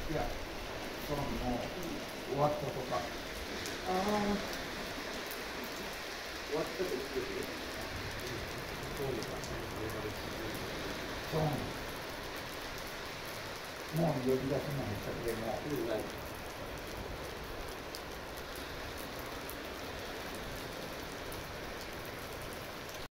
いや、そのもう終わったとか。 ああ。終わったと言ってくれ。 そう。もう呼び出しもへったけども。